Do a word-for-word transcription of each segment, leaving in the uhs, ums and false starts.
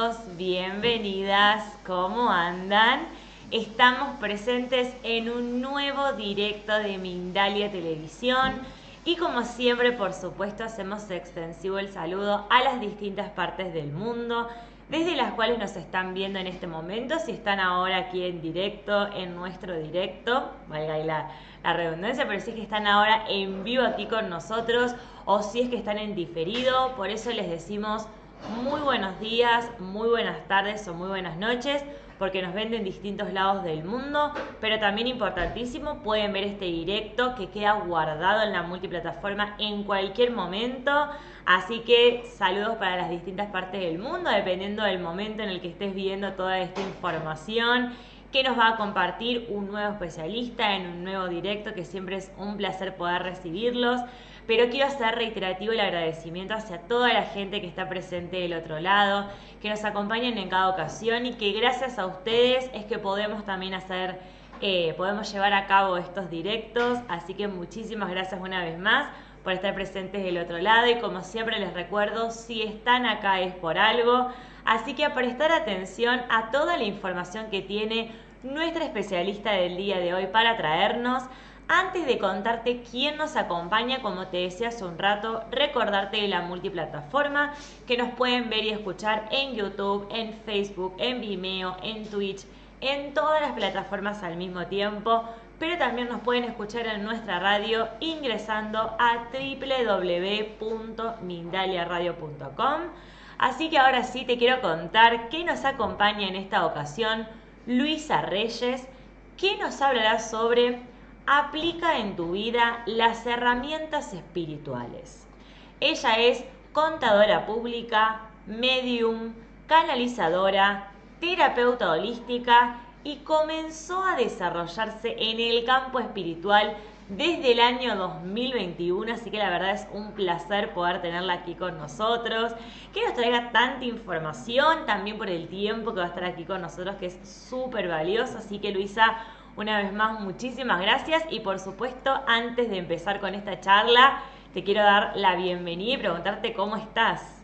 Bienvenidos, bienvenidas, ¿cómo andan? Estamos presentes en un nuevo directo de Mindalia Televisión y como siempre, por supuesto, hacemos extensivo el saludo a las distintas partes del mundo desde las cuales nos están viendo en este momento, si están ahora aquí en directo, en nuestro directo, valga la, la redundancia, pero si es que están ahora en vivo aquí con nosotros o si es que están en diferido, por eso les decimos muy buenos días, muy buenas tardes o muy buenas noches, porque nos ven en distintos lados del mundo, pero también importantísimo, pueden ver este directo que queda guardado en la multiplataforma en cualquier momento, así que saludos para las distintas partes del mundo, dependiendo del momento en el que estés viendo toda esta información que nos va a compartir un nuevo especialista en un nuevo directo, que siempre es un placer poder recibirlos. Pero quiero hacer reiterativo el agradecimiento hacia toda la gente que está presente del otro lado, que nos acompañan en cada ocasión y que gracias a ustedes es que podemos también hacer, eh, podemos llevar a cabo estos directos. Así que muchísimas gracias una vez más por estar presentes del otro lado y como siempre les recuerdo, si están acá es por algo. Así que a prestar atención a toda la información que tiene nuestra especialista del día de hoy para traernos. Antes de contarte quién nos acompaña, como te decía hace un rato, recordarte de la multiplataforma que nos pueden ver y escuchar en YouTube, en Facebook, en Vimeo, en Twitch, en todas las plataformas al mismo tiempo, pero también nos pueden escuchar en nuestra radio ingresando a doble u doble u doble u punto mindalia radio punto com. Así que ahora sí te quiero contar que nos acompaña en esta ocasión Luisa Reyes, que nos hablará sobre aplica en tu vida las herramientas espirituales. Ella es contadora pública, medium, canalizadora, terapeuta holística y comenzó a desarrollarse en el campo espiritual desde el año dos mil veintiuno, así que la verdad es un placer poder tenerla aquí con nosotros, que nos traiga tanta información, también por el tiempo que va a estar aquí con nosotros, que es súper valioso. Así que Luisa, una vez más, muchísimas gracias y por supuesto, antes de empezar con esta charla, te quiero dar la bienvenida y preguntarte cómo estás.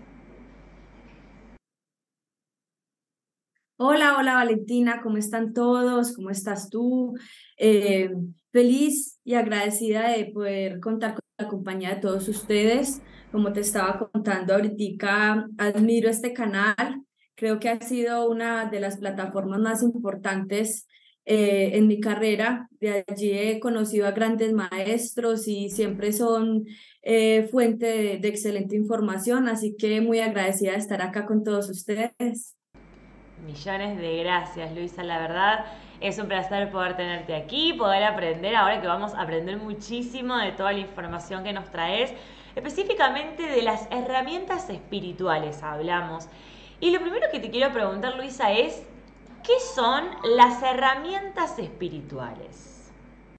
Hola, hola Valentina, ¿cómo están todos? ¿Cómo estás tú? Eh, feliz y agradecida de poder contar con la compañía de todos ustedes. Como te estaba contando ahorita, admiro este canal. Creo que ha sido una de las plataformas más importantes eh, en mi carrera. De allí he conocido a grandes maestros y siempre son eh, fuente de, de excelente información, así que muy agradecida de estar acá con todos ustedes. Millones de gracias, Luisa. La verdad es un placer poder tenerte aquí, poder aprender, ahora que vamos a aprender muchísimo de toda la información que nos traes, específicamente de las herramientas espirituales hablamos. Y lo primero que te quiero preguntar, Luisa, es, ¿qué son las herramientas espirituales?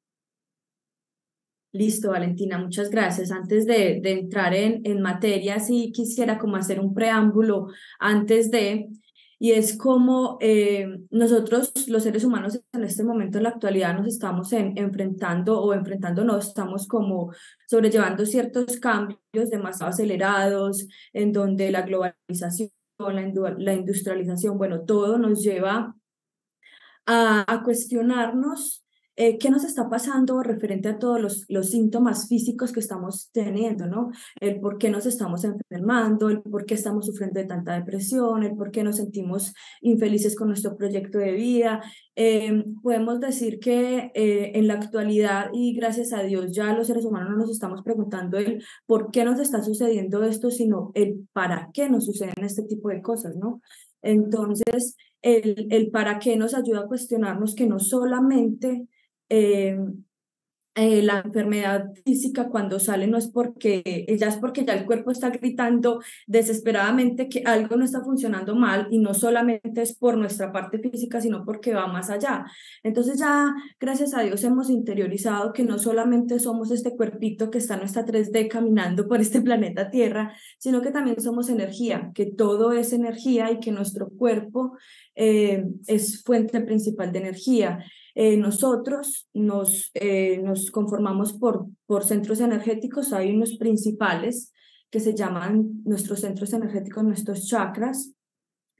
Listo, Valentina, muchas gracias. Antes de, de entrar en, en materia, sí quisiera como hacer un preámbulo antes de, y es como eh, nosotros, los seres humanos, en este momento, en la actualidad, nos estamos en- enfrentando o enfrentándonos, estamos como sobrellevando ciertos cambios demasiado acelerados, en donde la globalización, la, indu- la industrialización, bueno, todo nos lleva a, a cuestionarnos eh, qué nos está pasando referente a todos los, los síntomas físicos que estamos teniendo, ¿no? El por qué nos estamos enfermando, el por qué estamos sufriendo de tanta depresión, el por qué nos sentimos infelices con nuestro proyecto de vida. Eh, podemos decir que eh, en la actualidad, y gracias a Dios, ya los seres humanos no nos estamos preguntando el por qué nos está sucediendo esto, sino el para qué nos suceden este tipo de cosas, ¿no? Entonces, el, el para qué nos ayuda a cuestionarnos que no solamente eh, eh, la enfermedad física cuando sale no es porque, ya es porque ya el cuerpo está gritando desesperadamente que algo no está funcionando mal y no solamente es por nuestra parte física, sino porque va más allá. Entonces ya, gracias a Dios, hemos interiorizado que no solamente somos este cuerpito que está en nuestra tres D caminando por este planeta Tierra, sino que también somos energía, que todo es energía y que nuestro cuerpo eh, es fuente principal de energía. Eh, nosotros nos, eh, nos conformamos por, por centros energéticos, hay unos principales que se llaman nuestros centros energéticos, nuestros chakras.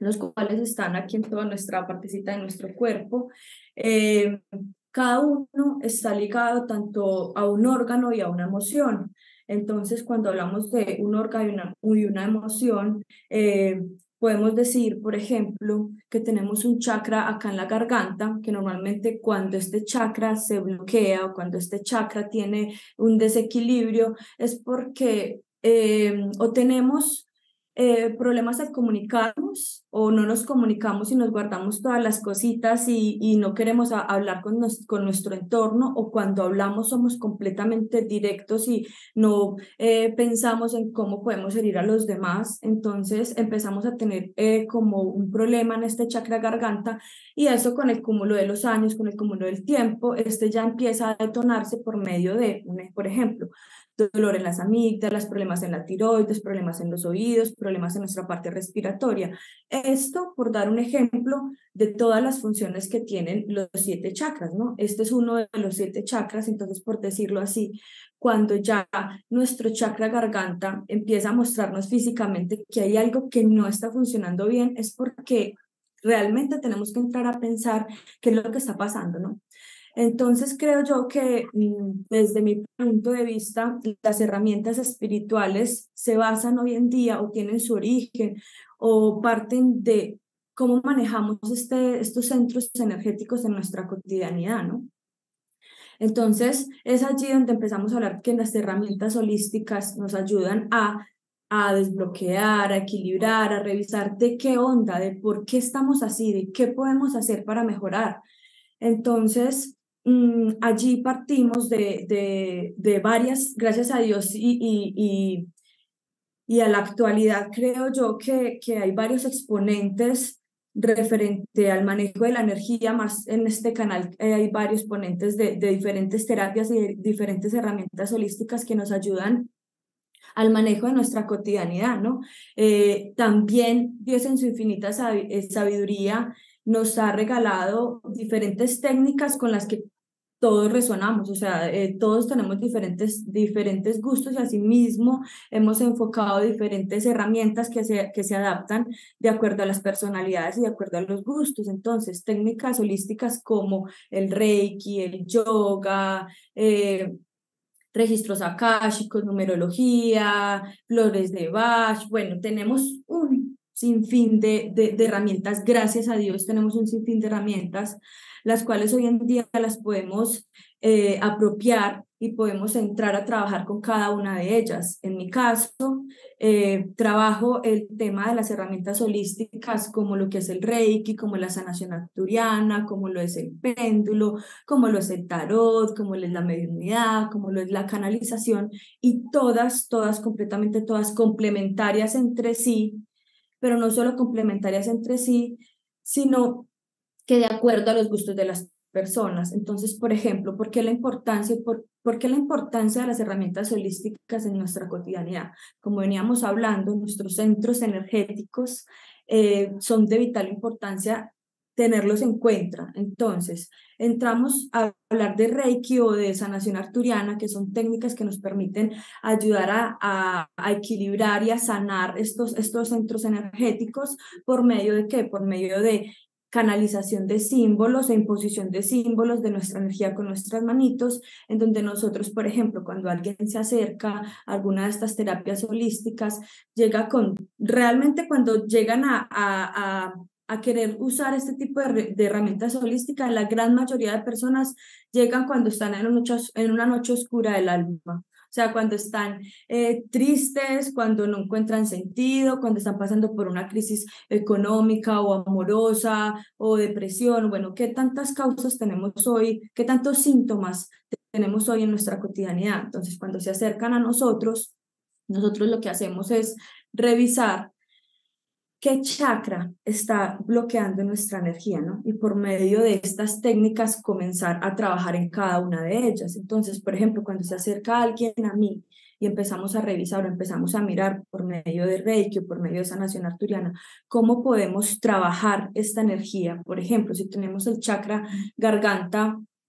los cuales están aquí en toda nuestra partecita de nuestro cuerpo. Eh, cada uno está ligado tanto a un órgano y a una emoción. Entonces, cuando hablamos de un órgano y una, y una emoción, eh, podemos decir, por ejemplo, que tenemos un chakra acá en la garganta, que normalmente cuando este chakra se bloquea o cuando este chakra tiene un desequilibrio, es porque eh, o tenemos eh, problemas al comunicarnos o no nos comunicamos y nos guardamos todas las cositas y, y no queremos a, hablar con, nos, con nuestro entorno, o cuando hablamos somos completamente directos y no eh, pensamos en cómo podemos herir a los demás. Entonces empezamos a tener eh, como un problema en este chakra garganta, y eso con el cúmulo de los años, con el cúmulo del tiempo, este ya empieza a detonarse por medio de, por ejemplo, dolor en las amígdalas, problemas en la tiroides, problemas en los oídos, problemas en nuestra parte respiratoria. Esto por dar un ejemplo de todas las funciones que tienen los siete chakras, ¿no? Este es uno de los siete chakras. Entonces, por decirlo así, cuando ya nuestro chakra garganta empieza a mostrarnos físicamente que hay algo que no está funcionando bien, es porque realmente tenemos que entrar a pensar qué es lo que está pasando, ¿no? Entonces creo yo que desde mi punto de vista, las herramientas espirituales se basan hoy en día o tienen su origen o parten de cómo manejamos este, estos centros energéticos en nuestra cotidianidad, ¿no? Entonces es allí donde empezamos a hablar que las herramientas holísticas nos ayudan a, a desbloquear, a equilibrar, a revisar de qué onda, de por qué estamos así, de qué podemos hacer para mejorar. Entonces, mmm, allí partimos de, de, de varias, gracias a Dios, y, y, y, y a la actualidad creo yo que, que hay varios exponentes referente al manejo de la energía. Más en este canal eh, hay varios ponentes de, de diferentes terapias y de diferentes herramientas holísticas que nos ayudan al manejo de nuestra cotidianidad, ¿no? Eh, también Dios en su infinita sabiduría nos ha regalado diferentes técnicas con las que todos resonamos. O sea, eh, todos tenemos diferentes, diferentes gustos, y asimismo hemos enfocado diferentes herramientas que se, que se adaptan de acuerdo a las personalidades y de acuerdo a los gustos. Entonces, técnicas holísticas como el Reiki, el yoga, eh, registros akáshicos, numerología, flores de Bach. Bueno, tenemos un sinfín de, de, de herramientas. Gracias a Dios tenemos un sinfín de herramientas, las cuales hoy en día las podemos eh, apropiar y podemos entrar a trabajar con cada una de ellas. En mi caso, eh, trabajo el tema de las herramientas holísticas, como lo que es el Reiki, como la sanación arcturiana, como lo es el péndulo, como lo es el tarot, como lo es la mediunidad, como lo es la canalización, y todas, todas, completamente todas complementarias entre sí, pero no solo complementarias entre sí, sino que de acuerdo a los gustos de las personas. Entonces, por ejemplo, ¿por qué la importancia, por, por qué la importancia de las herramientas holísticas en nuestra cotidianidad? Como veníamos hablando, nuestros centros energéticos eh, son de vital importancia tenerlos en cuenta. Entonces, entramos a hablar de Reiki o de sanación arturiana, que son técnicas que nos permiten ayudar a, a, a equilibrar y a sanar estos, estos centros energéticos. ¿Por medio de qué? Por medio de canalización de símbolos e imposición de símbolos de nuestra energía con nuestras manitos, en donde nosotros, por ejemplo, cuando alguien se acerca a alguna de estas terapias holísticas, llega con, realmente cuando llegan a, a, a a querer usar este tipo de, de herramientas holísticas, la gran mayoría de personas llegan cuando están en una noche, en una noche oscura del alma. O sea, cuando están eh, tristes, cuando no encuentran sentido, cuando están pasando por una crisis económica o amorosa o depresión. Bueno, ¿qué tantas causas tenemos hoy? ¿Qué tantos síntomas tenemos hoy en nuestra cotidianidad? Entonces, cuando se acercan a nosotros, nosotros lo que hacemos es revisar qué chakra está bloqueando nuestra energía, ¿no? Y por medio de estas técnicas comenzar a trabajar en cada una de ellas. Entonces, por ejemplo, cuando se acerca alguien a mí y empezamos a revisar o empezamos a mirar por medio de Reiki o por medio de sanación arturiana, cómo podemos trabajar esta energía. Por ejemplo, si tenemos el chakra garganta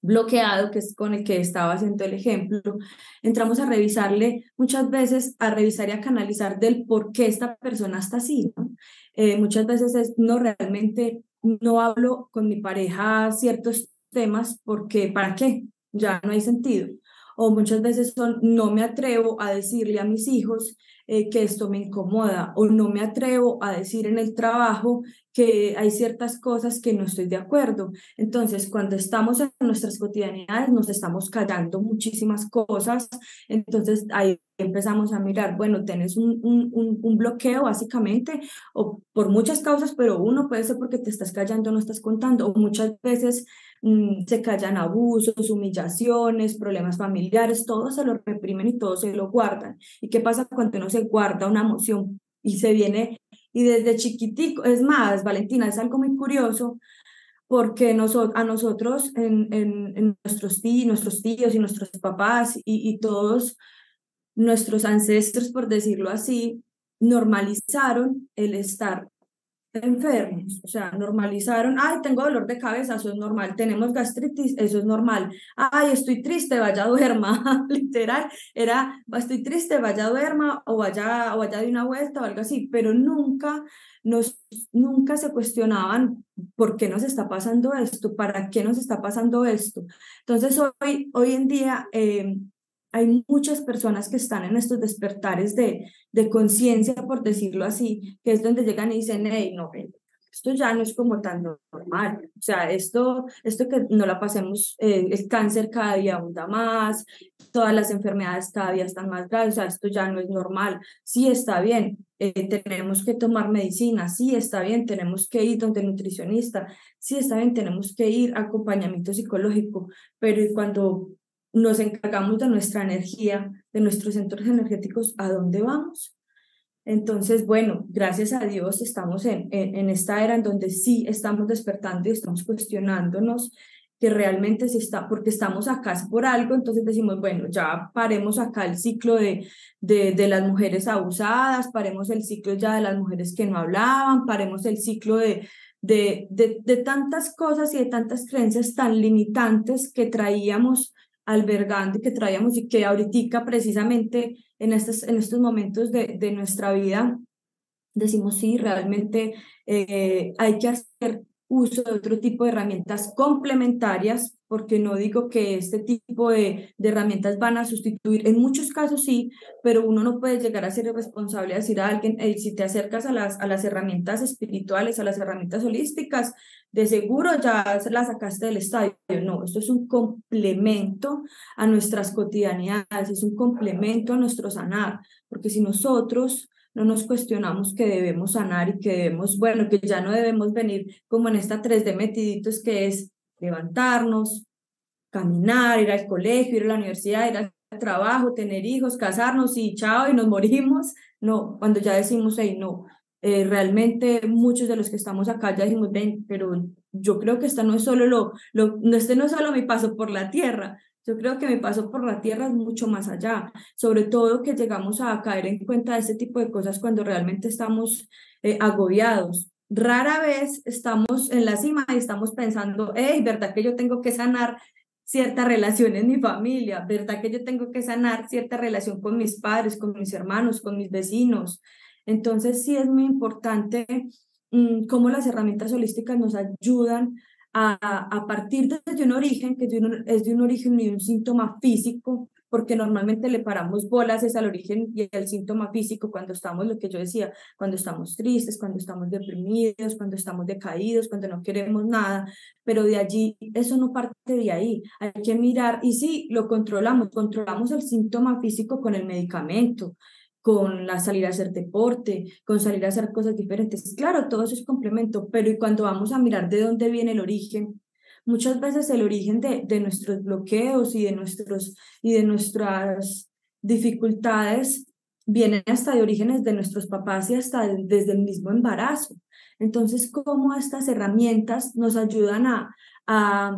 bloqueado, que es con el que estaba haciendo el ejemplo, entramos a revisarle muchas veces, a revisar y a canalizar del por qué esta persona está así, ¿no? Eh, muchas veces es, no, realmente no hablo con mi pareja ciertos temas porque, ¿para qué? Ya no hay sentido. O muchas veces son, no me atrevo a decirle a mis hijos eh, que esto me incomoda, o no me atrevo a decir en el trabajo que hay ciertas cosas que no estoy de acuerdo. Entonces, cuando estamos en nuestras cotidianidades, nos estamos callando muchísimas cosas. Entonces, ahí empezamos a mirar, bueno, tienes un, un, un, un bloqueo básicamente, o por muchas causas, pero uno puede ser porque te estás callando, no estás contando, o muchas veces mmm, se callan abusos, humillaciones, problemas familiares, todo se lo reprimen y todo se lo guardan. ¿Y qué pasa cuando uno se guarda una emoción y se viene y desde chiquitico? Es más, Valentina, es algo muy curioso porque noso a nosotros, en, en, en nuestros, tí nuestros tíos y nuestros papás y, y todos nuestros ancestros, por decirlo así, normalizaron el estar enfermos, o sea, normalizaron, ay, tengo dolor de cabeza, eso es normal, tenemos gastritis, eso es normal, ay, estoy triste, vaya duerma, literal, era, estoy triste, vaya duerma, o vaya, o vaya de una vuelta o algo así, pero nunca nos, nunca se cuestionaban por qué nos está pasando esto, para qué nos está pasando esto. Entonces, hoy, hoy en día, eh, hay muchas personas que están en estos despertares de, de conciencia, por decirlo así, que es donde llegan y dicen, hey, no, esto ya no es como tan normal, o sea, esto, esto que no la pasemos, eh, el cáncer cada día abunda más, todas las enfermedades cada día están más graves, o sea, esto ya no es normal, sí está bien, eh, tenemos que tomar medicina, sí está bien, tenemos que ir donde el nutricionista, sí está bien, tenemos que ir a acompañamiento psicológico, pero y cuando nos encargamos de nuestra energía, de nuestros centros energéticos, ¿a dónde vamos? Entonces, bueno, gracias a Dios estamos en, en, en esta era en donde sí estamos despertando y estamos cuestionándonos que realmente se está, porque estamos acá por algo, entonces decimos, bueno, ya paremos acá el ciclo de, de, de las mujeres abusadas, paremos el ciclo ya de las mujeres que no hablaban, paremos el ciclo de, de, de, de tantas cosas y de tantas creencias tan limitantes que traíamos albergando y que traíamos y que ahorita precisamente en estos, en estos momentos de, de nuestra vida decimos sí, realmente eh, hay que hacer uso de otro tipo de herramientas complementarias, porque no digo que este tipo de, de herramientas van a sustituir, en muchos casos sí, pero uno no puede llegar a ser irresponsable a decir a alguien, hey, si te acercas a las, a las herramientas espirituales, a las herramientas holísticas, de seguro ya las sacaste del estadio. No, esto es un complemento a nuestras cotidianidades, es un complemento a nuestro sanar, porque si nosotros no nos cuestionamos que debemos sanar y que debemos, bueno, que ya no debemos venir como en esta tres D metiditos que es levantarnos, caminar, ir al colegio, ir a la universidad, ir al trabajo, tener hijos, casarnos y chao y nos morimos. No, cuando ya decimos, hey, no, eh, realmente muchos de los que estamos acá ya dijimos, ven, pero yo creo que esta no es solo lo, lo, no, este no es solo mi paso por la tierra, yo creo que mi paso por la tierra es mucho más allá, sobre todo que llegamos a caer en cuenta de este tipo de cosas cuando realmente estamos eh, agobiados. Rara vez estamos en la cima y estamos pensando, hey, ¿verdad que yo tengo que sanar cierta relación en mi familia? ¿Verdad que yo tengo que sanar cierta relación con mis padres, con mis hermanos, con mis vecinos? Entonces sí es muy importante mmm, cómo las herramientas holísticas nos ayudan a, a partir desde un origen, que es de un, es de un origen y un síntoma físico, porque normalmente le paramos bolas es al origen y el síntoma físico cuando estamos, lo que yo decía, cuando estamos tristes, cuando estamos deprimidos, cuando estamos decaídos, cuando no queremos nada, pero de allí, eso no parte de ahí, hay que mirar, y sí, lo controlamos, controlamos el síntoma físico con el medicamento, con la salir a hacer deporte, con salir a hacer cosas diferentes. Claro, todo eso es complemento, pero y cuando vamos a mirar de dónde viene el origen, muchas veces el origen de, de nuestros bloqueos y de, nuestros, y de nuestras dificultades vienen hasta de orígenes de nuestros papás y hasta de, desde el mismo embarazo. Entonces, ¿cómo estas herramientas nos ayudan a, a,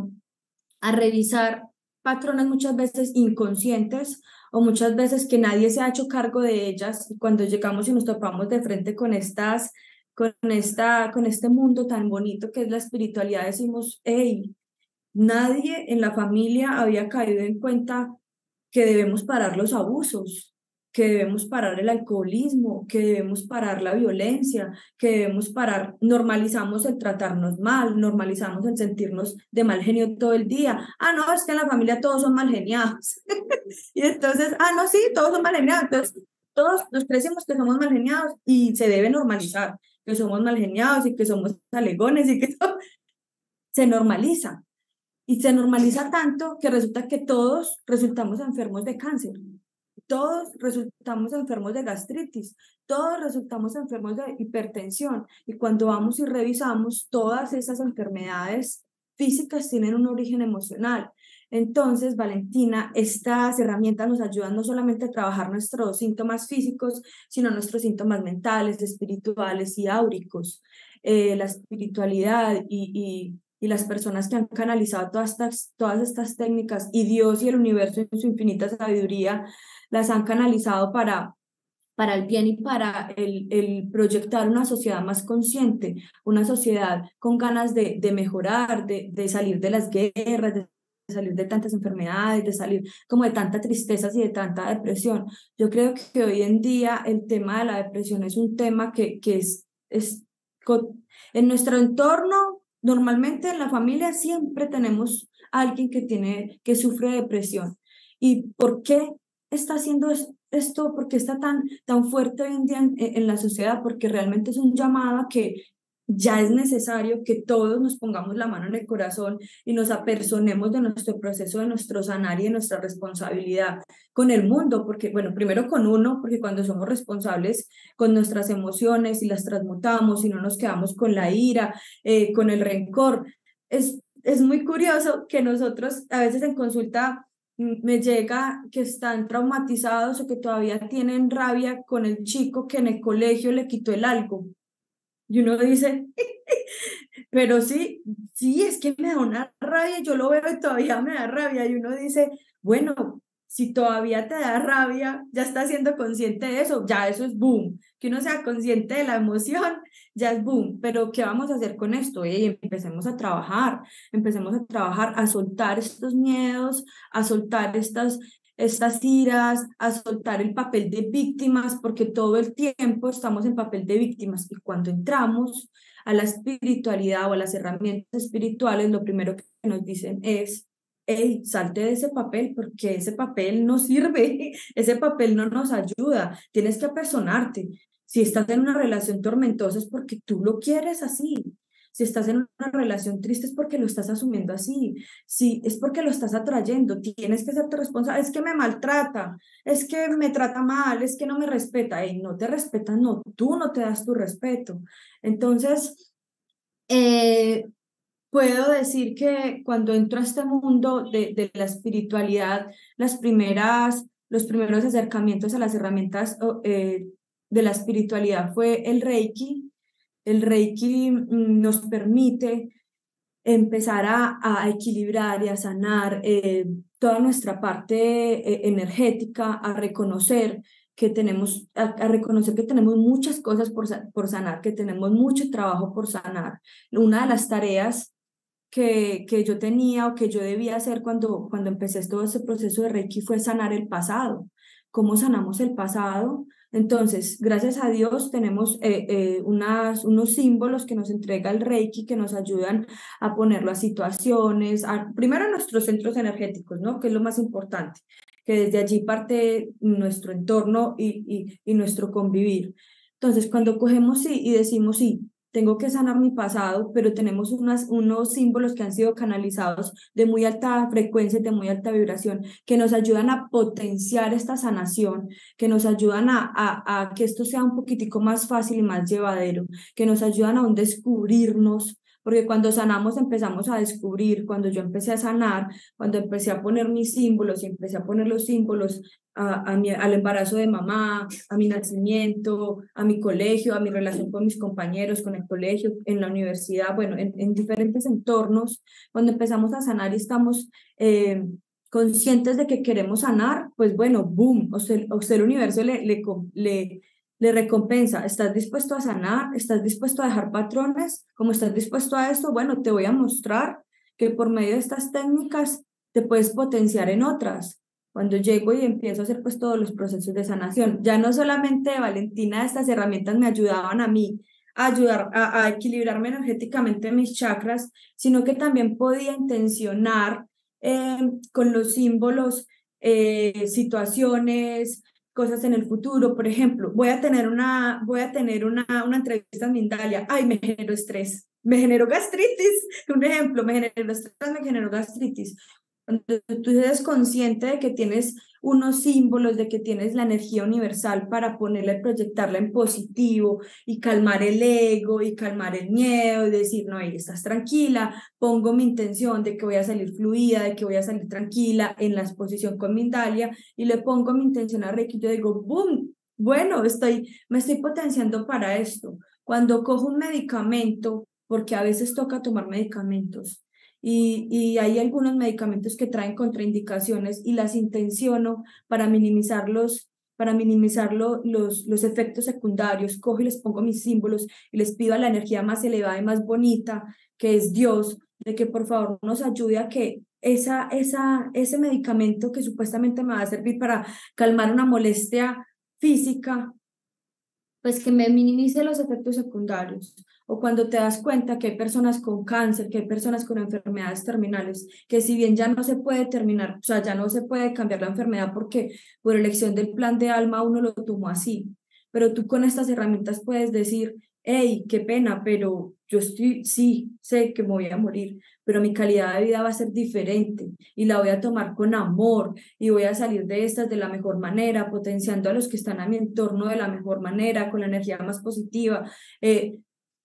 a revisar patrones muchas veces inconscientes o muchas veces que nadie se ha hecho cargo de ellas, y cuando llegamos y nos topamos de frente con estas, con esta, con este mundo tan bonito que es la espiritualidad, decimos, hey, Nadie en la familia había caído en cuenta que debemos parar los abusos, que debemos parar el alcoholismo, que debemos parar la violencia, que debemos parar, normalizamos el tratarnos mal, normalizamos el sentirnos de mal genio todo el día. Ah, no, es que en la familia todos son mal geniados. Y entonces, ah, no, sí, todos son mal geniados. Entonces, todos nos crecimos que somos mal geniados y se debe normalizar que somos mal geniados y que somos alegones y que todo se normaliza. Y se normaliza tanto que resulta que todos resultamos enfermos de cáncer, todos resultamos enfermos de gastritis, todos resultamos enfermos de hipertensión. Y cuando vamos y revisamos, todas esas enfermedades físicas tienen un origen emocional. Entonces, Valentina, estas herramientas nos ayudan no solamente a trabajar nuestros síntomas físicos, sino nuestros síntomas mentales, espirituales y áuricos. Eh, la espiritualidad y, y y las personas que han canalizado todas estas, todas estas técnicas y Dios y el universo en su infinita sabiduría las han canalizado para, para el bien y para el, el proyectar una sociedad más consciente, una sociedad con ganas de, de mejorar, de, de salir de las guerras, de salir de tantas enfermedades, de salir como de tanta tristeza y de tanta depresión. Yo creo que hoy en día el tema de la depresión es un tema que, que es, es en nuestro entorno. Normalmente en la familia siempre tenemos a alguien que tiene, que sufre de depresión. ¿Y por qué está haciendo esto? ¿Por qué está tan, tan fuerte hoy en día en, en la sociedad? Porque realmente es un llamado a que ya es necesario que todos nos pongamos la mano en el corazón y nos apersonemos de nuestro proceso, de nuestro sanar y de nuestra responsabilidad con el mundo, porque, bueno, primero con uno, porque cuando somos responsables con nuestras emociones y las transmutamos y no nos quedamos con la ira, eh, con el rencor, es, es muy curioso que nosotros a veces en consulta me llega que están traumatizados o que todavía tienen rabia con el chico que en el colegio le quitó el algo. Y uno dice, pero sí, sí, es que me da una rabia, yo lo veo y todavía me da rabia. Y uno dice, bueno, si todavía te da rabia, ya estás siendo consciente de eso, ya eso es boom. Que uno sea consciente de la emoción, ya es boom. Pero ¿qué vamos a hacer con esto? Ey, empecemos a trabajar, empecemos a trabajar, a soltar estos miedos, a soltar estas estas iras, a soltar el papel de víctimas, porque todo el tiempo estamos en papel de víctimas y cuando entramos a la espiritualidad o a las herramientas espirituales, lo primero que nos dicen es, hey, salte de ese papel porque ese papel no sirve, ese papel no nos ayuda, tienes que apersonarte. Si estás en una relación tormentosa es porque tú lo quieres así. Si estás en una relación triste es porque lo estás asumiendo así. Si es porque lo estás atrayendo, tienes que serte responsable. Es que me maltrata, es que me trata mal, es que no me respeta. Y no te respeta, no, tú no te das tu respeto. Entonces, eh, puedo decir que cuando entro a este mundo de, de la espiritualidad, las primeras, los primeros acercamientos a las herramientas eh, de la espiritualidad fue el Reiki. El Reiki nos permite empezar a, a equilibrar y a sanar eh, toda nuestra parte eh, energética, a reconocer que tenemos, a, a, reconocer que tenemos muchas cosas por, por sanar, que tenemos mucho trabajo por sanar. Una de las tareas que, que yo tenía o que yo debía hacer cuando, cuando empecé todo este proceso de Reiki fue sanar el pasado. ¿Cómo sanamos el pasado? Entonces, gracias a Dios tenemos eh, eh, unas, unos símbolos que nos entrega el Reiki que nos ayudan a ponerlo a situaciones, a, primero a nuestros centros energéticos, ¿no? Que es lo más importante, que desde allí parte nuestro entorno y, y, y nuestro convivir. Entonces, cuando cogemos y, y decimos, sí, tengo que sanar mi pasado, pero tenemos unas, unos símbolos que han sido canalizados de muy alta frecuencia, de muy alta vibración, que nos ayudan a potenciar esta sanación, que nos ayudan a, a, a que esto sea un poquitico más fácil y más llevadero, que nos ayudan a un descubrirnos, porque cuando sanamos empezamos a descubrir, cuando yo empecé a sanar, cuando empecé a poner mis símbolos y empecé a poner los símbolos a, a mi, al embarazo de mamá, a mi nacimiento, a mi colegio, a mi relación con mis compañeros, con el colegio, en la universidad, bueno, en, en diferentes entornos, cuando empezamos a sanar y estamos eh, conscientes de que queremos sanar, pues bueno, boom, o sea, o sea el universo le, le, le le recompensa. ¿Estás dispuesto a sanar? ¿Estás dispuesto a dejar patrones? Como estás dispuesto a esto, bueno, te voy a mostrar que por medio de estas técnicas te puedes potenciar en otras. Cuando llego y empiezo a hacer pues todos los procesos de sanación, ya no solamente, Valentina, estas herramientas me ayudaban a mí a ayudar a, a equilibrarme energéticamente mis chakras, sino que también podía intencionar eh, con los símbolos eh, situaciones, cosas en el futuro. Por ejemplo, voy a tener una, voy a tener una, una entrevista en Mindalia. Ay, me generó estrés, me generó gastritis. Un ejemplo, me generó estrés, me generó gastritis. Cuando tú eres consciente de que tienes unos símbolos, de que tienes la energía universal para ponerla y proyectarla en positivo y calmar el ego y calmar el miedo y decir, no, ahí estás tranquila, pongo mi intención de que voy a salir fluida, de que voy a salir tranquila en la exposición con Mindalia y le pongo mi intención a Reiki, yo digo, boom, bueno, estoy, me estoy potenciando para esto. Cuando cojo un medicamento, porque a veces toca tomar medicamentos, y, y hay algunos medicamentos que traen contraindicaciones y las intenciono para minimizarlos, para minimizar lo, los, los efectos secundarios, cojo y les pongo mis símbolos y les pido a la energía más elevada y más bonita, que es Dios, de que por favor nos ayude a que esa, esa, ese medicamento que supuestamente me va a servir para calmar una molestia física, pues que me minimice los efectos secundarios. O cuando te das cuenta que hay personas con cáncer, que hay personas con enfermedades terminales, que si bien ya no se puede terminar, o sea, ya no se puede cambiar la enfermedad porque por elección del plan de alma uno lo tomó así, pero tú con estas herramientas puedes decir, hey, qué pena, pero yo estoy, sí, sé que me voy a morir, pero mi calidad de vida va a ser diferente y la voy a tomar con amor y voy a salir de estas de la mejor manera, potenciando a los que están a mi entorno de la mejor manera, con la energía más positiva. Eh,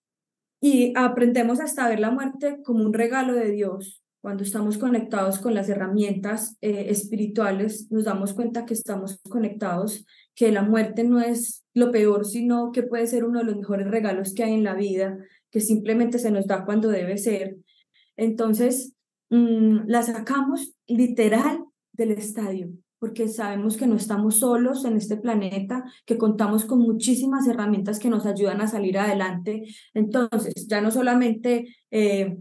y aprendemos hasta ver la muerte como un regalo de Dios. Cuando estamos conectados con las herramientas eh, espirituales, nos damos cuenta que estamos conectados, que la muerte no es lo peor, sino que puede ser uno de los mejores regalos que hay en la vida, que simplemente se nos da cuando debe ser. Entonces, mmm, la sacamos literal del estadio, porque sabemos que no estamos solos en este planeta, que contamos con muchísimas herramientas que nos ayudan a salir adelante. Entonces, ya no solamente eh,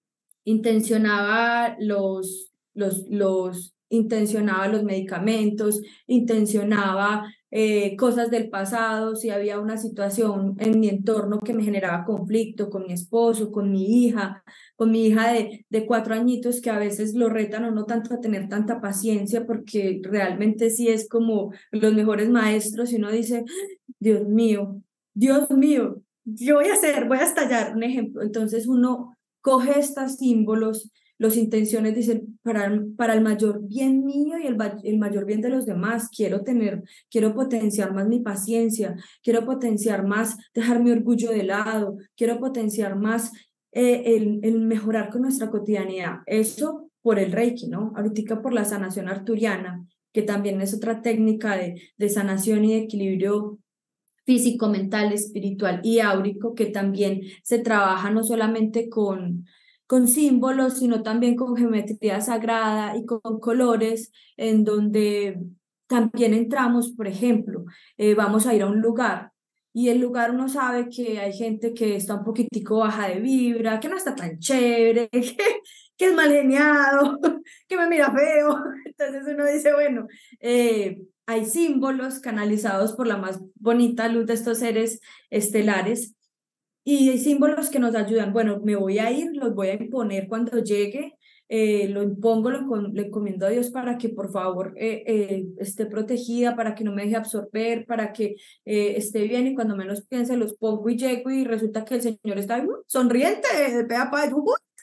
intencionaba los, los, los, intencionaba los medicamentos, intencionaba eh, cosas del pasado, si había una situación en mi entorno que me generaba conflicto con mi esposo, con mi hija, con mi hija de, de cuatro añitos que a veces lo retan o no tanto a tener tanta paciencia porque realmente sí es como los mejores maestros y uno dice, Dios mío, Dios mío, yo voy a hacer, voy a estallar un ejemplo. Entonces uno coge estos símbolos, los intenciones, dicen, para, para el mayor bien mío y el, el mayor bien de los demás, quiero tener, quiero potenciar más mi paciencia, quiero potenciar más, dejar mi orgullo de lado, quiero potenciar más eh, el, el mejorar con nuestra cotidianidad. Eso por el Reiki, ¿no? Ahorita por la sanación arturiana, que también es otra técnica de, de sanación y de equilibrio físico, mental, espiritual y áurico, que también se trabaja no solamente con, con símbolos, sino también con geometría sagrada y con colores, en donde también entramos, por ejemplo, eh, vamos a ir a un lugar y el lugar uno sabe que hay gente que está un poquitico baja de vibra, que no está tan chévere, que, que es mal geniado, que me mira feo. Entonces uno dice, bueno, eh, hay símbolos canalizados por la más bonita luz de estos seres estelares y hay símbolos que nos ayudan. Bueno, me voy a ir, los voy a imponer cuando llegue, eh, lo impongo, lo, lo encomiendo a Dios para que por favor eh, eh, esté protegida, para que no me deje absorber, para que eh, esté bien y cuando menos piense los pongo y llego y resulta que el Señor está uh, sonriente, de pe a pa, uh,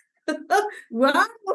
¡wow!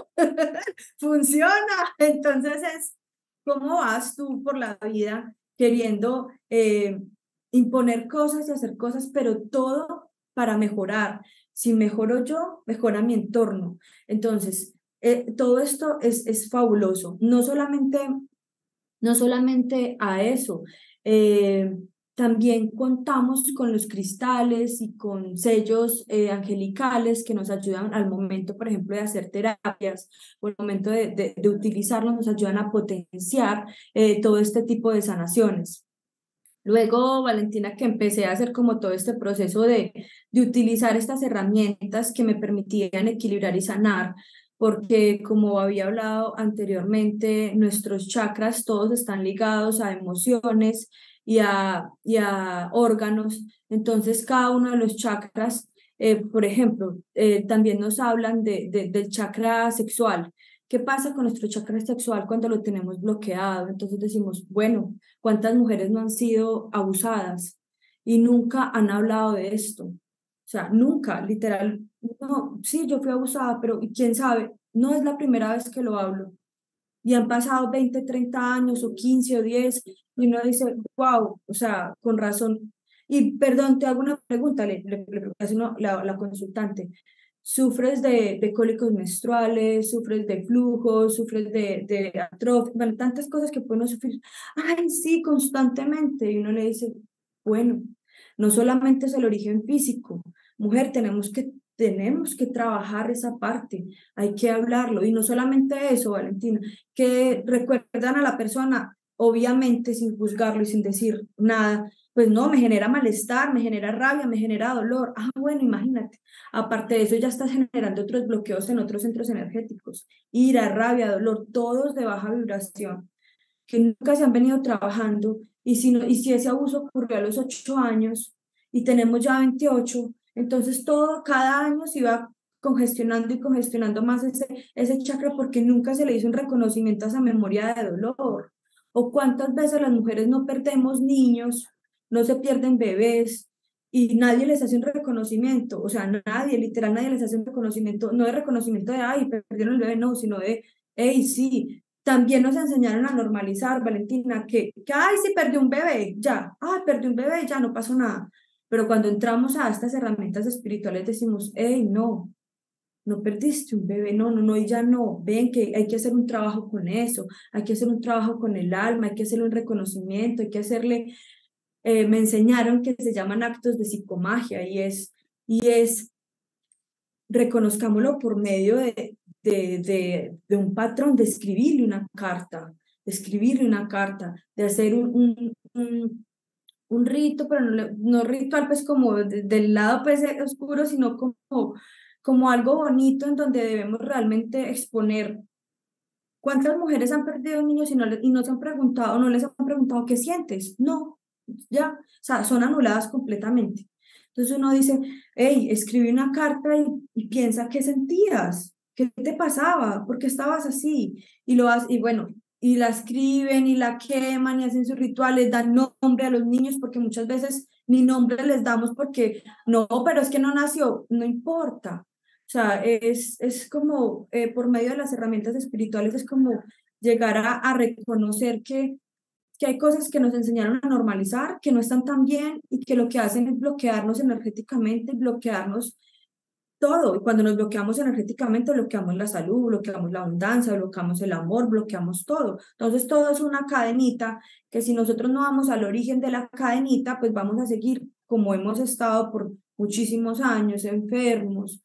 Funciona. Entonces es cómo vas tú por la vida queriendo eh, imponer cosas y hacer cosas, pero todo para mejorar. Si mejoro yo, mejora mi entorno. Entonces, eh, todo esto es, es fabuloso. No solamente, no solamente a eso. Eh, también contamos con los cristales y con sellos eh, angelicales que nos ayudan al momento, por ejemplo, de hacer terapias o al momento de, de, de utilizarlos, nos ayudan a potenciar eh, todo este tipo de sanaciones. Luego, Valentina, que empecé a hacer como todo este proceso de, de utilizar estas herramientas que me permitían equilibrar y sanar, porque como había hablado anteriormente, nuestros chakras todos están ligados a emociones y a, y a órganos. Entonces, cada uno de los chakras, eh, por ejemplo, eh, también nos hablan de, de, del chakra sexual. ¿Qué pasa con nuestro chakra sexual cuando lo tenemos bloqueado? Entonces decimos, bueno, ¿cuántas mujeres no han sido abusadas y nunca han hablado de esto? O sea, nunca, literal, no, sí, yo fui abusada, pero quién sabe, no es la primera vez que lo hablo. Y han pasado veinte treinta años o quince o diez y uno dice, wow, o sea, con razón. Y perdón, te hago una pregunta, le, le, le hace uno- la, la consultante. ¿Sufres de, de cólicos menstruales? ¿Sufres de flujos? ¿Sufres de, de atrofia? Bueno, tantas cosas que puede uno sufrir. Ay, sí, constantemente. Y uno le dice, bueno, no solamente es el origen físico. Mujer, tenemos que, tenemos que trabajar esa parte, hay que hablarlo. Y no solamente eso, Valentina, que recuerdan a la persona, obviamente sin juzgarlo y sin decir nada, pues no, me genera malestar, me genera rabia, me genera dolor. Ah, bueno, imagínate. Aparte de eso, ya estás generando otros bloqueos en otros centros energéticos. Ira, rabia, dolor, todos de baja vibración, que nunca se han venido trabajando. Y si, no, y si ese abuso ocurrió a los ocho años y tenemos ya veintiocho, entonces todo, cada año se va congestionando y congestionando más ese, ese chakra porque nunca se le hizo un reconocimiento a esa memoria de dolor. O cuántas veces las mujeres no perdemos niños, no se pierden bebés y nadie les hace un reconocimiento, o sea, nadie, literal, nadie les hace un reconocimiento, no de reconocimiento de, ay, perdieron el bebé, no, sino de, hey, sí, también nos enseñaron a normalizar, Valentina, que, que ay, sí, perdí un bebé, ya, ay, perdí un bebé, ya, no pasó nada. Pero cuando entramos a estas herramientas espirituales decimos, hey, no, no perdiste un bebé, no, no, no, y ya no, ven que hay que hacer un trabajo con eso, hay que hacer un trabajo con el alma, hay que hacerle un reconocimiento, hay que hacerle, eh, me enseñaron que se llaman actos de psicomagia y es, y es reconozcámoslo por medio de, de, de, de un patrón, de escribirle una carta, de escribirle una carta, de hacer un, un, un, un rito, pero no, no ritual pues como de, del lado pues oscuro, sino como, como algo bonito en donde debemos realmente exponer. ¿Cuántas mujeres han perdido niños y no, le, y no se han preguntado, no les han preguntado qué sientes? No, ya, o sea, son anuladas completamente. Entonces uno dice, hey, escribí una carta y, y piensa qué sentías, qué te pasaba, por qué estabas así. Y lo hace, y bueno, y la escriben y la queman y hacen sus rituales, dan nombre a los niños porque muchas veces ni nombre les damos porque no, pero es que no nació, no importa. O sea, es, es como eh, por medio de las herramientas espirituales, es como llegar a, a reconocer que, que hay cosas que nos enseñaron a normalizar, que no están tan bien y que lo que hacen es bloquearnos energéticamente, bloquearnos todo. Y cuando nos bloqueamos energéticamente, bloqueamos la salud, bloqueamos la abundancia, bloqueamos el amor, bloqueamos todo. Entonces, todo es una cadenita que si nosotros no vamos al origen de la cadenita, pues vamos a seguir como hemos estado por muchísimos años, enfermos,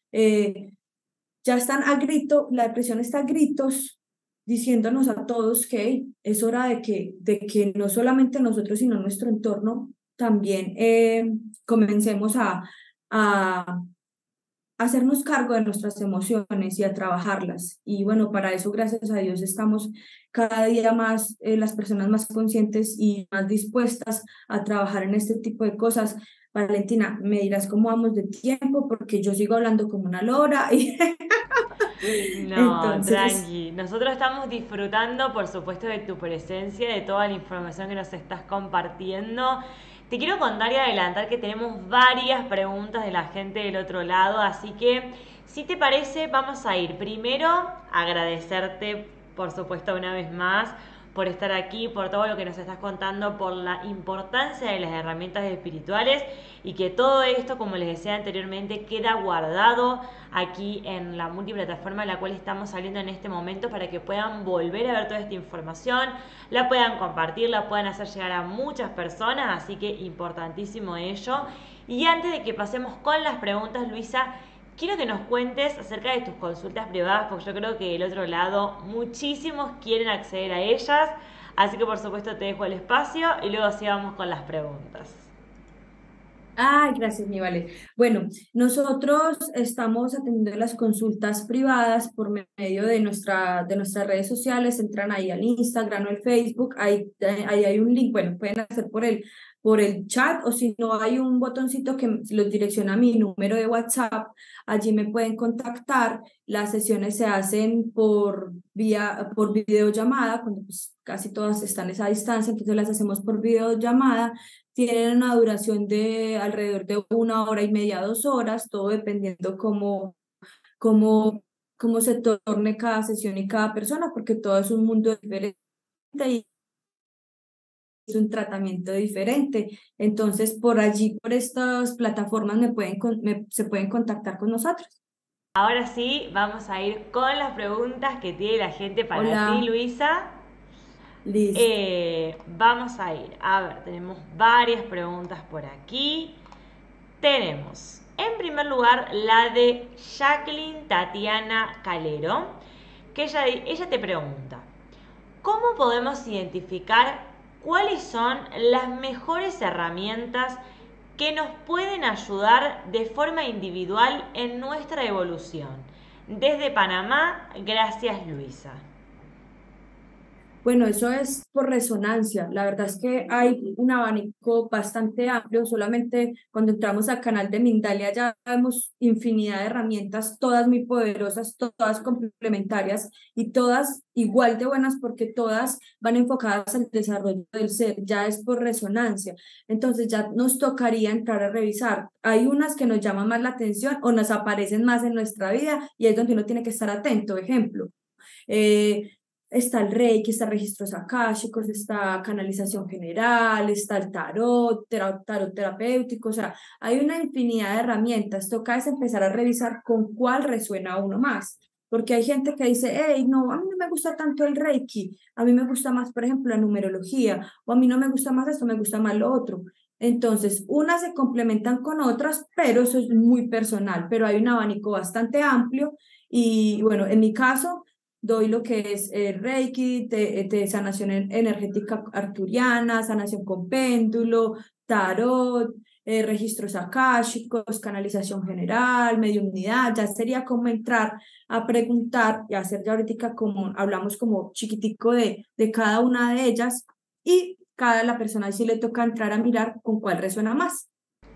eh, ya están a grito, la depresión está a gritos diciéndonos a todos que es hora de que, de que no solamente nosotros, sino nuestro entorno también eh, comencemos a, a hacernos cargo de nuestras emociones y a trabajarlas. Y bueno, para eso, gracias a Dios, estamos cada día más, eh, las personas más conscientes y más dispuestas a trabajar en este tipo de cosas. Valentina, me dirás cómo vamos de tiempo, porque yo sigo hablando como una lora. Y No, entonces, tranqui. Nosotros estamos disfrutando, por supuesto, de tu presencia, de toda la información que nos estás compartiendo. Te quiero contar y adelantar que tenemos varias preguntas de la gente del otro lado, así que si te parece, vamos a ir primero a agradecerte, por supuesto, una vez más por estar aquí, por todo lo que nos estás contando, por la importancia de las herramientas espirituales y que todo esto, como les decía anteriormente, queda guardado aquí en la multiplataforma en la cual estamos saliendo en este momento para que puedan volver a ver toda esta información, la puedan compartir, la puedan hacer llegar a muchas personas, así que importantísimo ello. Y antes de que pasemos con las preguntas, Luisa, quiero que nos cuentes acerca de tus consultas privadas, porque yo creo que del otro lado muchísimos quieren acceder a ellas, así que por supuesto te dejo el espacio y luego así vamos con las preguntas. Ay, gracias, mi Vale. Bueno, nosotros estamos atendiendo las consultas privadas por medio de, nuestra, de nuestras redes sociales. Entran ahí al Instagram o al Facebook, ahí, ahí hay un link, bueno, pueden hacer por el, por el chat o si no hay un botoncito que los direcciona a mi número de WhatsApp, allí me pueden contactar. Las sesiones se hacen por vía, por videollamada, cuando pues, casi todas están a esa distancia, entonces las hacemos por videollamada. Tienen una duración de alrededor de una hora y media, dos horas, todo dependiendo cómo, cómo, cómo se torne cada sesión y cada persona, porque todo es un mundo diferente y es un tratamiento diferente. Entonces, por allí, por estas plataformas, me pueden, con- me- se pueden contactar con nosotros. Ahora sí, vamos a ir con las preguntas que tiene la gente para ti, Hola, Luisa. listo. Eh, vamos a ir, a ver, tenemos varias preguntas por aquí. Tenemos, en primer lugar, la de Jacqueline Tatiana Calero, que ella, ella te pregunta, ¿cómo podemos identificar cuáles son las mejores herramientas que nos pueden ayudar de forma individual en nuestra evolución? Desde Panamá, gracias Luisa. Bueno, eso es por resonancia. La verdad es que hay un abanico bastante amplio. Solamente cuando entramos al canal de Mindalia ya vemos infinidad de herramientas, todas muy poderosas, todas complementarias y todas igual de buenas porque todas van enfocadas al desarrollo del ser. Ya es por resonancia. Entonces ya nos tocaría entrar a revisar. Hay unas que nos llaman más la atención o nos aparecen más en nuestra vida y es donde uno tiene que estar atento. Ejemplo. Eh, Está el Reiki, está registros akáshicos, está canalización general, está el tarot, tarot terapéutico, o sea, hay una infinidad de herramientas. Toca es empezar a revisar con cuál resuena uno más. Porque hay gente que dice, hey, no, a mí no me gusta tanto el Reiki, a mí me gusta más, por ejemplo, la numerología, o a mí no me gusta más esto, me gusta más lo otro. Entonces, unas se complementan con otras, pero eso es muy personal, pero hay un abanico bastante amplio y bueno, en mi caso doy lo que es eh, Reiki, de, de sanación energética arturiana, sanación con péndulo, tarot, eh, registros akáshicos, canalización general, mediunidad. Ya sería como entrar a preguntar y hacer ya ahorita como hablamos como chiquitico de, de cada una de ellas y cada la persona sí le toca entrar a mirar con cuál resuena más,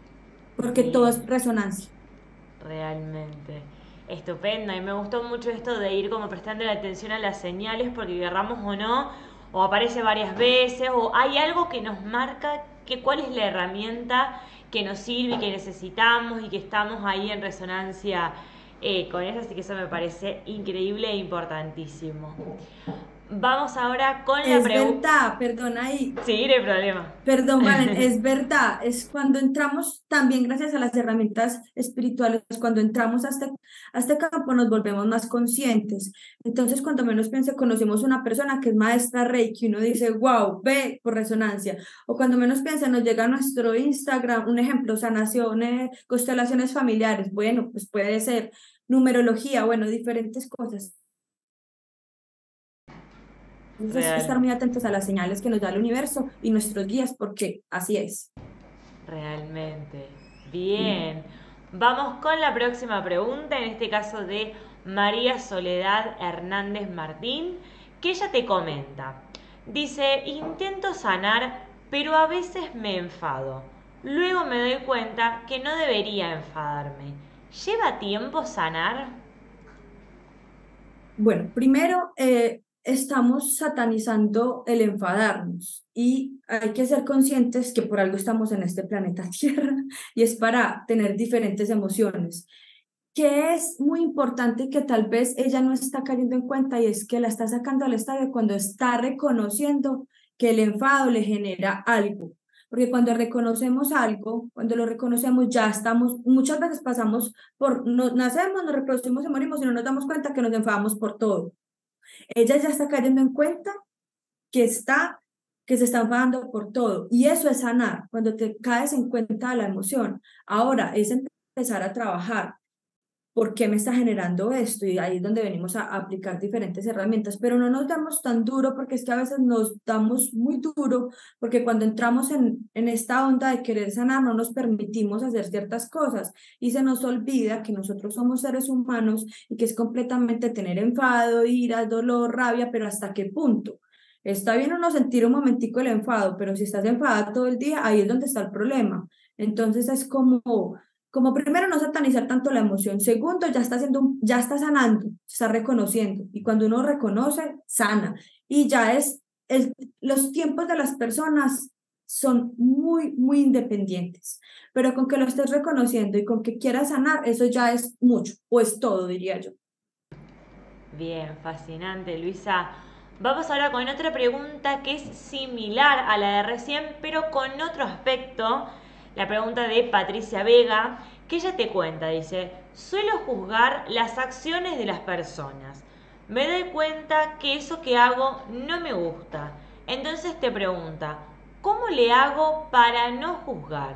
porque todo Bien, es resonancia. realmente. Estupendo, y me gustó mucho esto de ir como prestando la atención a las señales porque querramos o no, o aparece varias veces, o hay algo que nos marca que cuál es la herramienta que nos sirve y que necesitamos y que estamos ahí en resonancia eh, con eso, así que eso me parece increíble e importantísimo. Vamos ahora con la Es pregunta... verdad, perdona ahí. Sí, no hay problema. Perdón, Valen, es verdad, es cuando entramos también gracias a las herramientas espirituales, cuando entramos a este, a este campo nos volvemos más conscientes. Entonces, cuando menos piense, conocemos una persona que es maestra Reiki, uno dice, wow, ve por resonancia. O cuando menos piense, nos llega a nuestro Instagram, un ejemplo, sanaciones, constelaciones familiares, bueno, pues puede ser numerología, bueno, diferentes cosas. Entonces, estar Real. muy atentos a las señales que nos da el universo y nuestros guías, porque así es. Realmente. Bien. Vamos con la próxima pregunta, en este caso de María Soledad Hernández Martín, que ella te comenta. Dice, intento sanar, pero a veces me enfado. Luego me doy cuenta que no debería enfadarme. ¿Lleva tiempo sanar? Bueno, primero eh, estamos satanizando el enfadarnos y hay que ser conscientes que por algo estamos en este planeta Tierra y es para tener diferentes emociones, que es muy importante y que tal vez ella no está cayendo en cuenta y es que la está sacando al estadio cuando está reconociendo que el enfado le genera algo. Porque cuando reconocemos algo, cuando lo reconocemos, ya estamos, muchas veces pasamos por, no, nacemos, nos reproducimos y morimos y no nos damos cuenta que nos enfadamos por todo. Ella ya está cayendo en cuenta que está, que se está enfadando por todo. Y eso es sanar, cuando te caes en cuenta de la emoción. Ahora es empezar a trabajar ¿por qué me está generando esto? Y ahí es donde venimos a, a aplicar diferentes herramientas, pero no nos damos tan duro porque es que a veces nos damos muy duro porque cuando entramos en, en esta onda de querer sanar no nos permitimos hacer ciertas cosas y se nos olvida que nosotros somos seres humanos y que es completamente tener enfado, ira, dolor, rabia, pero ¿hasta qué punto? Está bien uno sentir un momentico el enfado, pero si estás enfadada todo el día, ahí es donde está el problema. Entonces es como como primero no satanizar tanto la emoción, segundo ya está haciendo, un- ya está sanando, está reconociendo y cuando uno reconoce, sana y ya es, el, los tiempos de las personas son muy, muy independientes, pero con que lo estés reconociendo y con que quieras sanar, eso ya es mucho, o es todo, diría yo. Bien, fascinante, Luisa. Vamos ahora con otra pregunta que es similar a la de recién, pero con otro aspecto. La pregunta de Patricia Vega, que ella te cuenta, dice, suelo juzgar las acciones de las personas. Me doy cuenta que eso que hago no me gusta. Entonces te pregunta, ¿cómo le hago para no juzgar?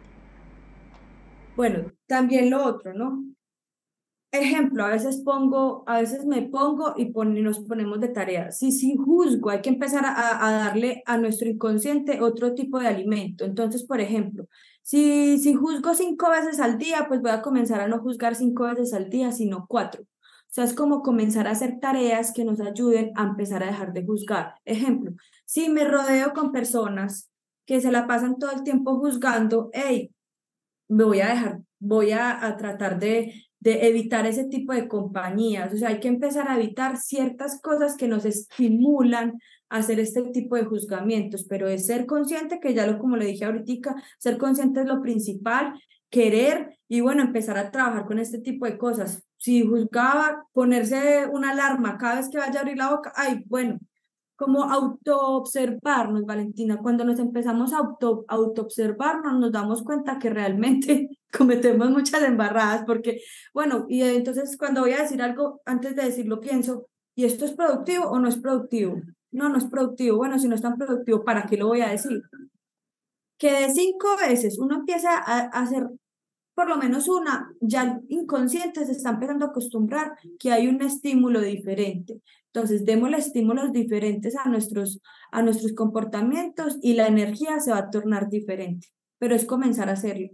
Bueno, también lo otro, ¿no? Ejemplo, a veces pongo, a veces me pongo y, pon- y nos ponemos de tarea. Si sí juzgo, hay que empezar a, a darle a nuestro inconsciente otro tipo de alimento. Entonces, por ejemplo, si, si juzgo cinco veces al día, pues voy a comenzar a no juzgar cinco veces al día, sino cuatro. O sea, es como comenzar a hacer tareas que nos ayuden a empezar a dejar de juzgar. Ejemplo, si me rodeo con personas que se la pasan todo el tiempo juzgando, hey, me voy a dejar, voy a, a tratar de, de evitar ese tipo de compañías. O sea, hay que empezar a evitar ciertas cosas que nos estimulan a hacer este tipo de juzgamientos, pero es ser consciente, que ya lo, como le dije ahorita, ser consciente es lo principal, querer y bueno, empezar a trabajar con este tipo de cosas. Si juzgaba, ponerse una alarma cada vez que vaya a abrir la boca, ay, bueno, como autoobservarnos, Valentina. Cuando nos empezamos a auto, autoobservarnos, nos damos cuenta que realmente cometemos muchas embarradas, porque, bueno, y entonces cuando voy a decir algo, antes de decirlo, pienso, ¿y esto es productivo o no es productivo? No, no es productivo. Bueno, si no es tan productivo, ¿para qué lo voy a decir? Que de cinco veces uno empieza a, a hacer por lo menos una, ya el inconsciente se está empezando a acostumbrar que hay un estímulo diferente. Entonces, démosle estímulos diferentes a nuestros, a nuestros comportamientos y la energía se va a tornar diferente, pero es comenzar a hacerlo.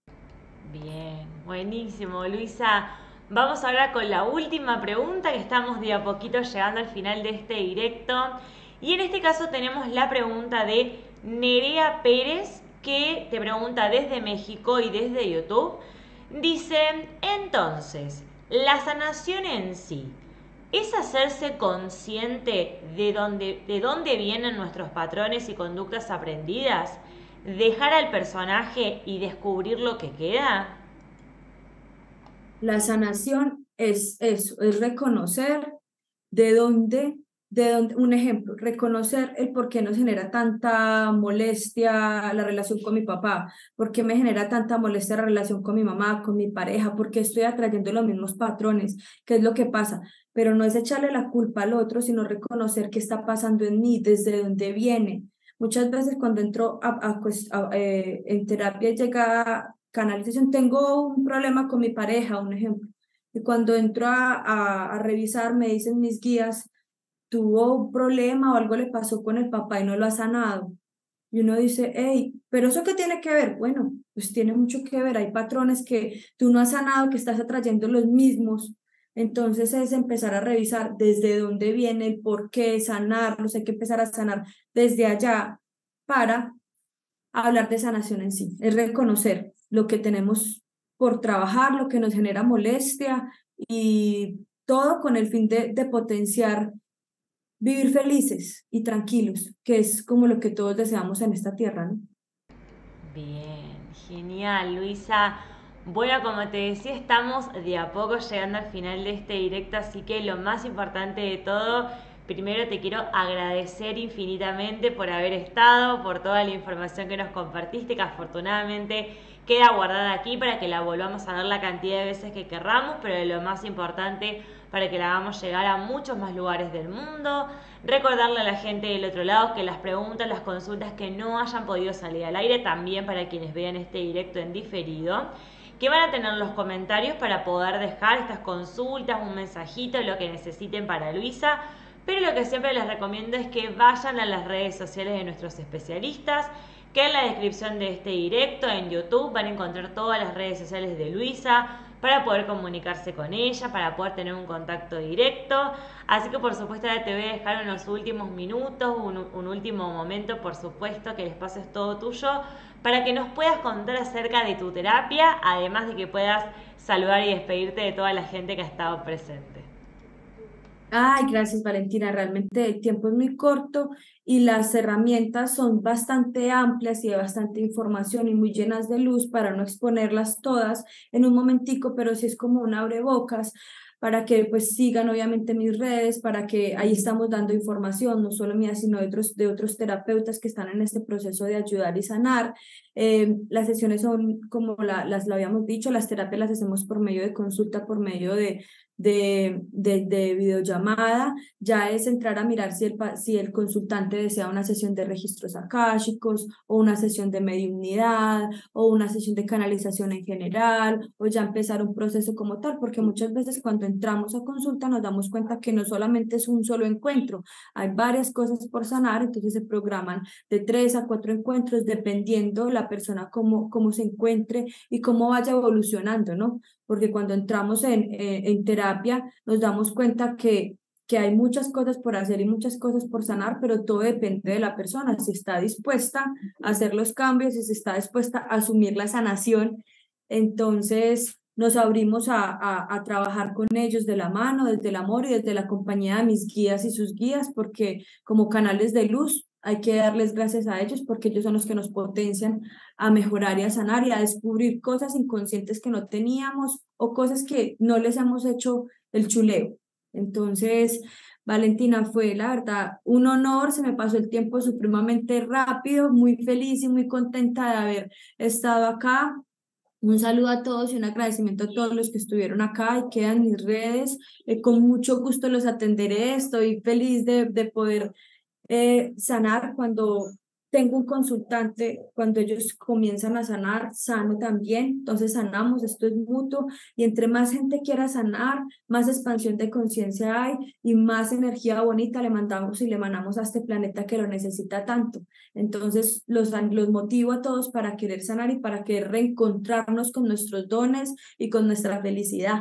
Bien, buenísimo, Luisa. Vamos ahora con la última pregunta, que estamos de a poquito llegando al final de este directo. Y en este caso tenemos la pregunta de Nerea Pérez, que te pregunta desde México y desde YouTube. Dice, entonces, la sanación en sí es hacerse consciente de dónde, de dónde vienen nuestros patrones y conductas aprendidas, dejar al personaje y descubrir lo que queda. La sanación es eso, es reconocer de dónde, de dónde, un ejemplo, reconocer el por qué nos genera tanta molestia la relación con mi papá, por qué me genera tanta molestia la relación con mi mamá, con mi pareja, por qué estoy atrayendo los mismos patrones, qué es lo que pasa. Pero no es echarle la culpa al otro, sino reconocer qué está pasando en mí, desde dónde viene. Muchas veces cuando entro a, a, cues- a, eh, en terapia llega canalización, tengo un problema con mi pareja, un ejemplo, y cuando entro a, a, a revisar me dicen mis guías, tuvo un problema o algo le pasó con el papá y no lo ha sanado. Y uno dice, hey, pero ¿eso qué tiene que ver? Bueno, pues tiene mucho que ver. Hay patrones que tú no has sanado, que estás atrayendo los mismos. Entonces es empezar a revisar desde dónde viene, el por qué, sanarlos. Hay que empezar a sanar desde allá para hablar de sanación en sí. Es reconocer lo que tenemos por trabajar, lo que nos genera molestia y todo con el fin de, de potenciar vivir felices y tranquilos, que es como lo que todos deseamos en esta tierra, ¿no? Bien, genial, Luisa. Bueno, como te decía, estamos de a poco llegando al final de este directo, así que lo más importante de todo, primero te quiero agradecer infinitamente por haber estado, por toda la información que nos compartiste, que afortunadamente queda guardada aquí para que la volvamos a ver la cantidad de veces que querramos, pero lo más importante, para que la hagamos llegar a muchos más lugares del mundo. Recordarle a la gente del otro lado que las preguntas, las consultas que no hayan podido salir al aire, también para quienes vean este directo en diferido, que van a tener los comentarios para poder dejar estas consultas, un mensajito, lo que necesiten para Luisa. Pero lo que siempre les recomiendo es que vayan a las redes sociales de nuestros especialistas, que en la descripción de este directo en YouTube van a encontrar todas las redes sociales de Luisa para poder comunicarse con ella, para poder tener un contacto directo. Así que por supuesto ahora te voy a dejar unos últimos minutos, un, un último momento, por supuesto, que el espacio es todo tuyo, para que nos puedas contar acerca de tu terapia, además de que puedas saludar y despedirte de toda la gente que ha estado presente. Ay, gracias Valentina, realmente el tiempo es muy corto y las herramientas son bastante amplias y de bastante información y muy llenas de luz para no exponerlas todas en un momentico, pero sí es como un abrebocas para que pues sigan obviamente mis redes, para que ahí estamos dando información, no solo mía, sino de otros, de otros terapeutas que están en este proceso de ayudar y sanar. Eh, las sesiones son, como la, las lo habíamos dicho, las terapias las hacemos por medio de consulta, por medio de De, de, de videollamada. Ya es entrar a mirar si el, si el consultante desea una sesión de registros akáshicos o una sesión de mediunidad o una sesión de canalización en general, o ya empezar un proceso como tal, porque muchas veces cuando entramos a consulta nos damos cuenta que no solamente es un solo encuentro, hay varias cosas por sanar, entonces se programan de tres a cuatro encuentros dependiendo la persona cómo, cómo se encuentre y cómo vaya evolucionando, ¿no? Porque cuando entramos en, en, en terapia nos damos cuenta que, que hay muchas cosas por hacer y muchas cosas por sanar, pero todo depende de la persona, si está dispuesta a hacer los cambios, si está dispuesta a asumir la sanación. Entonces nos abrimos a, a, a trabajar con ellos de la mano, desde el amor y desde la compañía de mis guías y sus guías, porque como canales de luz hay que darles gracias a ellos porque ellos son los que nos potencian a mejorar y a sanar y a descubrir cosas inconscientes que no teníamos o cosas que no les hemos hecho el chuleo. Entonces, Valentina, fue la verdad un honor, se me pasó el tiempo supremamente rápido, muy feliz y muy contenta de haber estado acá. Un saludo a todos y un agradecimiento a todos los que estuvieron acá y quedan mis redes. Eh, con mucho gusto los atenderé, estoy feliz de, de poder eh, sanar cuando tengo un consultante, cuando ellos comienzan a sanar, sano también, entonces sanamos, esto es mutuo y entre más gente quiera sanar, más expansión de conciencia hay y más energía bonita le mandamos y le mandamos a este planeta que lo necesita tanto. Entonces los, los motivo a todos para querer sanar y para querer reencontrarnos con nuestros dones y con nuestra felicidad.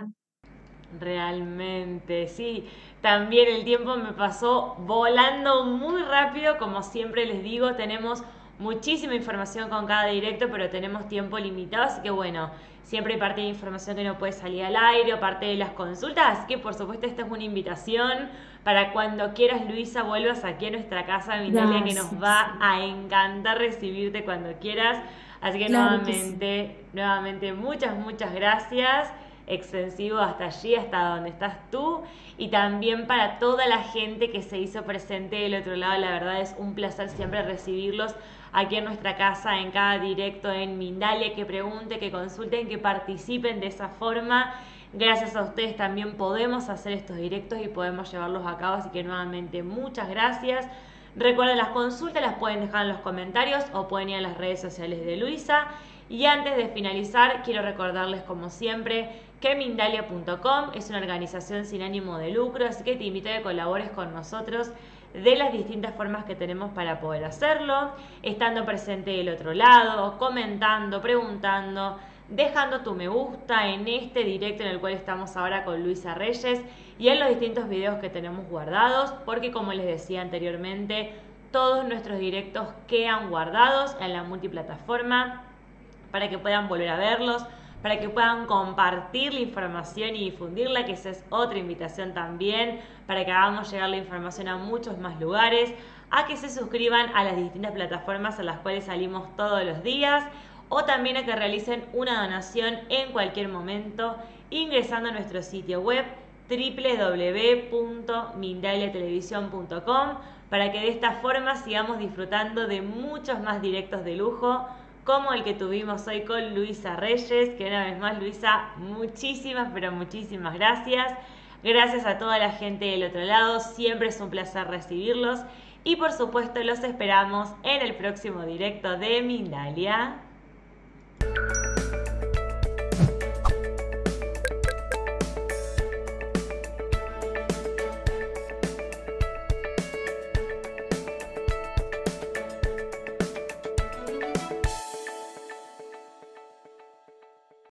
Realmente, sí. También el tiempo me pasó volando muy rápido, como siempre les digo, tenemos muchísima información con cada directo, pero tenemos tiempo limitado, así que bueno, siempre hay parte de información que no puede salir al aire, o parte de las consultas, así que por supuesto esta es una invitación para cuando quieras, Luisa, vuelvas aquí a nuestra casa, Mindalia, que nos va a encantar recibirte cuando quieras, así que Claro que nuevamente, sí. nuevamente muchas, muchas gracias. Extensivo hasta allí, hasta donde estás tú, y también para toda la gente que se hizo presente del otro lado. La verdad es un placer siempre recibirlos aquí en nuestra casa, en cada directo en Mindalia, que pregunten, que consulten, que participen de esa forma. Gracias a ustedes también podemos hacer estos directos y podemos llevarlos a cabo, así que nuevamente muchas gracias. Recuerden, las consultas las pueden dejar en los comentarios o pueden ir a las redes sociales de Luisa. Y antes de finalizar, quiero recordarles como siempre que Mindalia punto com es una organización sin ánimo de lucro, así que te invito a que colabores con nosotros de las distintas formas que tenemos para poder hacerlo, estando presente del otro lado, comentando, preguntando, dejando tu me gusta en este directo en el cual estamos ahora con Luisa Reyes y en los distintos videos que tenemos guardados, porque como les decía anteriormente, todos nuestros directos quedan guardados en la multiplataforma para que puedan volver a verlos, para que puedan compartir la información y difundirla, que esa es otra invitación también, para que hagamos llegar la información a muchos más lugares, a que se suscriban a las distintas plataformas a las cuales salimos todos los días, o también a que realicen una donación en cualquier momento ingresando a nuestro sitio web doble u doble u doble u punto mindalia televisión punto com, para que de esta forma sigamos disfrutando de muchos más directos de lujo como el que tuvimos hoy con Luisa Reyes, que una vez más, Luisa, muchísimas, pero muchísimas gracias. Gracias a toda la gente del otro lado, siempre es un placer recibirlos y por supuesto los esperamos en el próximo directo de Mindalia.